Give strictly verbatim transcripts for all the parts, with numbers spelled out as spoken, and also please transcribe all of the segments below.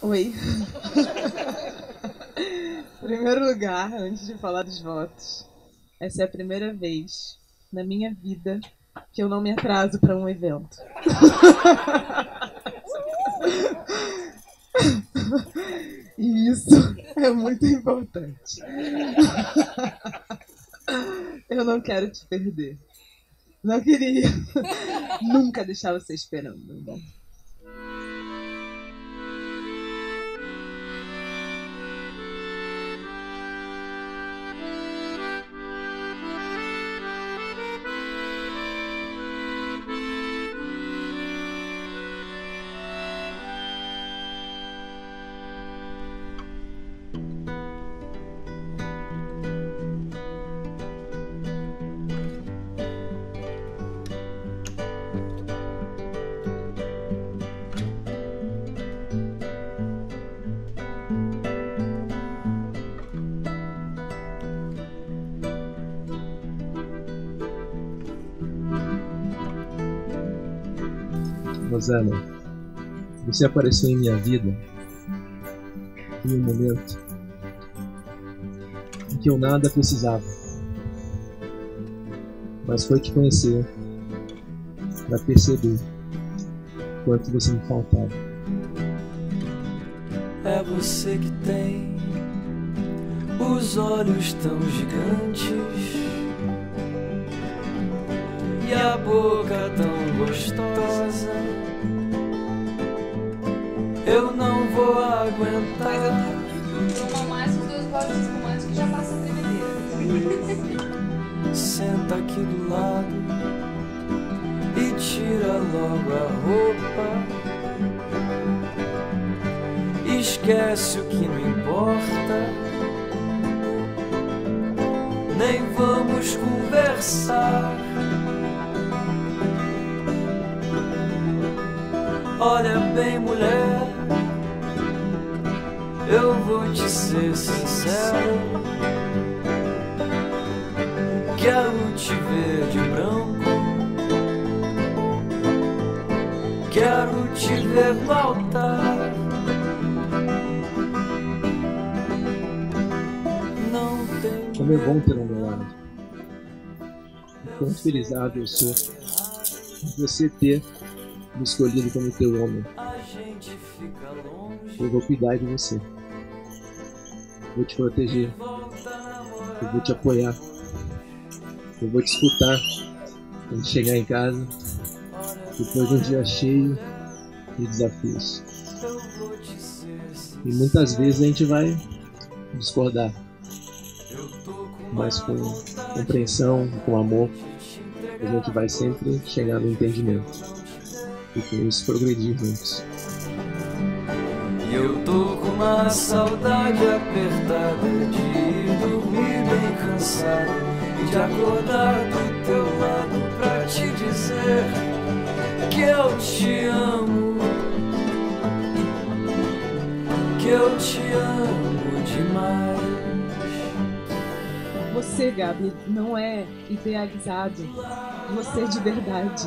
Oi. Em primeiro lugar, antes de falar dos votos, essa é a primeira vez na minha vida que eu não me atraso para um evento. E isso é muito importante. Eu não quero te perder. Não queria nunca deixar você esperando, né? Rosana, você apareceu em minha vida em um momento em que eu nada precisava, mas foi te conhecer para perceber quanto você me faltava. É você que tem os olhos tão gigantes e a boca tão gostosa. Eu não vou aguentar. Toma mais os dois goles de espumante que já passa a tremedeira. Senta aqui do lado e tira logo a roupa. Esquece o que não importa, nem vamos conversar. Olha bem, mulher, eu vou te ser sincero. Quero te ver de branco, quero te ver no altar. Não tem. Como é bom ter um meu lado. Quanto felizado eu sou de você ter me escolhido como teu homem. Eu vou cuidar de você. Vou te proteger. Eu vou te apoiar. Eu vou te escutar quando chegar em casa, depois de um dia cheio de desafios. E muitas vezes a gente vai discordar, mas com compreensão, com amor, a gente vai sempre chegar no entendimento e com isso progredir juntos. E eu tô com uma saudade apertada de ir dormir bem cansado e de acordar do teu lado pra te dizer que eu te amo, que eu te amo demais. Você, Gabi, não é idealizado. Você é de verdade.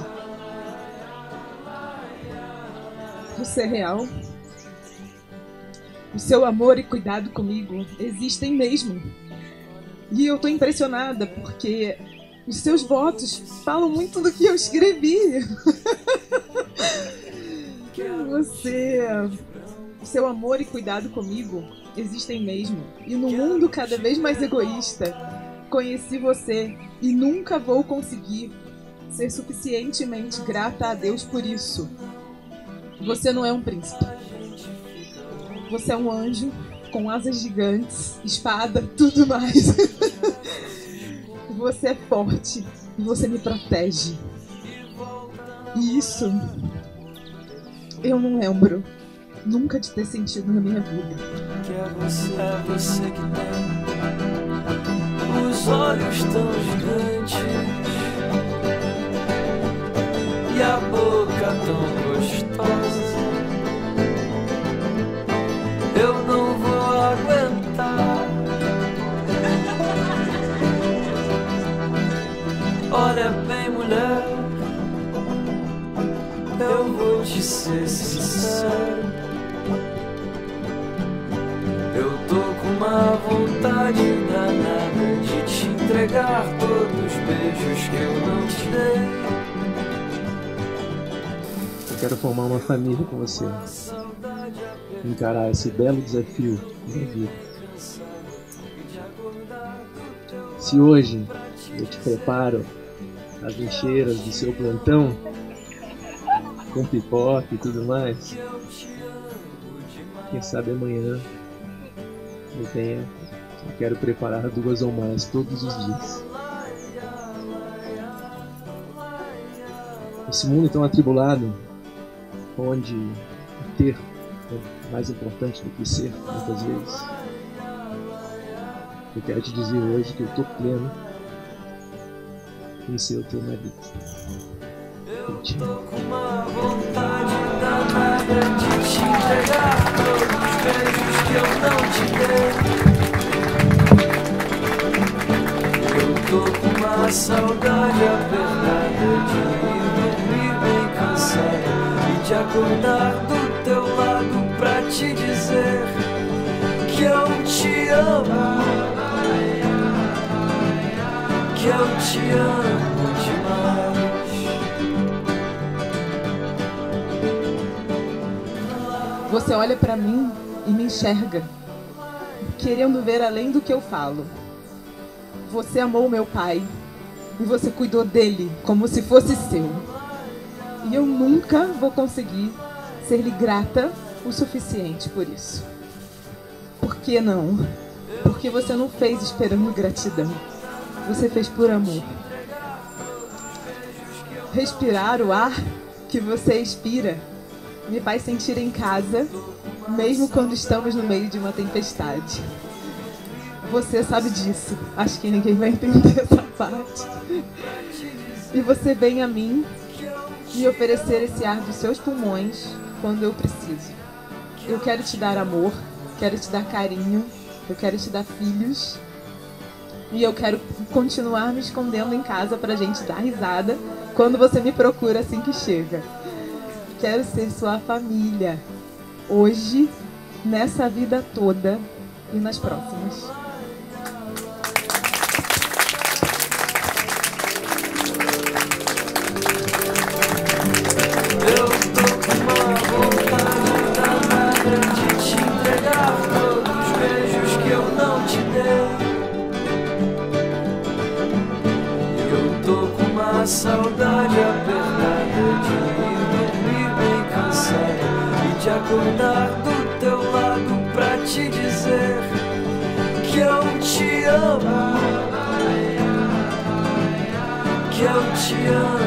Você é real. O seu amor e cuidado comigo existem mesmo. E eu tô impressionada porque os seus votos falam muito do que eu escrevi. Você... O seu amor e cuidado comigo existem mesmo. E no mundo cada vez mais egoísta, conheci você e nunca vou conseguir ser suficientemente grata a Deus por isso. Você não é um príncipe. Você é um anjo com asas gigantes, espada, tudo mais. Você é forte e você me protege. E isso eu não lembro nunca de ter sentido na minha vida. Que é você, é você que tem os olhos tão gigantes e a boca tão gostosa. Eu não vou aguentar. Olha bem, mulher, eu vou te ser sincero. entregar todos os beijos que eu não te dei. Eu quero formar uma família com você. Encarar esse belo desafio da vida. Se hoje eu te preparo as lixeiras do seu plantão, com pipoca e tudo mais, quem sabe amanhã eu tenha, eu quero preparar duas ou mais todos os dias. Esse mundo tão atribulado, onde ter é mais importante do que ser, muitas vezes, eu quero te dizer hoje que eu estou pleno em ser o teu marido. Eu te amo. Com uma vontade danada de te entregar todos os beijos que eu não te dei. Eu tô com uma saudade apertada de ir dormir bem cansada e de acordar do teu lado pra te dizer que eu te amo, que eu te amo demais. Você olha pra mim e me enxerga, querendo ver além do que eu falo. Você amou meu pai e você cuidou dele como se fosse seu. E eu nunca vou conseguir ser-lhe grata o suficiente por isso. Por que não? Porque você não fez esperando gratidão. Você fez por amor. Respirar o ar que você expira me faz sentir em casa, mesmo quando estamos no meio de uma tempestade. Você sabe disso. Acho que ninguém vai entender essa parte. E você vem a mim me oferecer esse ar dos seus pulmões quando eu preciso. Eu quero te dar amor, quero te dar carinho, eu quero te dar filhos. E eu quero continuar me escondendo em casa pra gente dar risada quando você me procura assim que chega. Quero ser sua família, hoje, nessa vida toda e nas próximas. Eu tô com uma vontade danada de te entregar todos os beijos que eu não te dei. Eu tô com uma saudade apertada de e de acordar do teu lado pra te dizer que eu te amo, que eu te amo.